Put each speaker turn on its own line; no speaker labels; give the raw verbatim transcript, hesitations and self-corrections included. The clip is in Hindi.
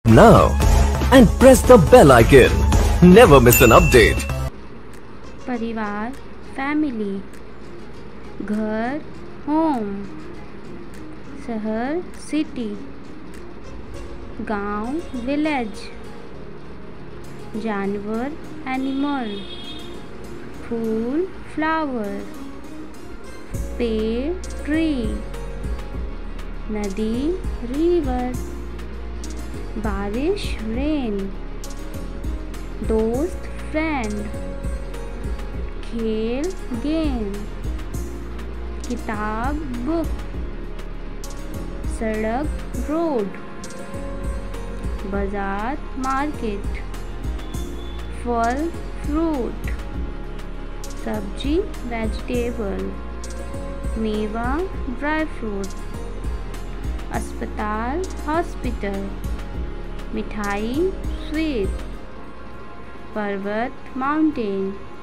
now and press the bell icon. Never miss an update.
परिवार फैमिली, घर होम, शहर सिटी, गांव विलेज, जानवर एनिमल, फूल फ्लावर, पेड़ ट्री, नदी रिवर, बारिश रेन, दोस्त फ्रेंड, खेल गेम, किताब बुक, सड़क रोड, बाजार मार्केट, फल फ्रूट, सब्जी वेजिटेबल, मेवा ड्राई फ्रूट, अस्पताल हॉस्पिटल, मिठाई स्वीट, पर्वत माउंटेन,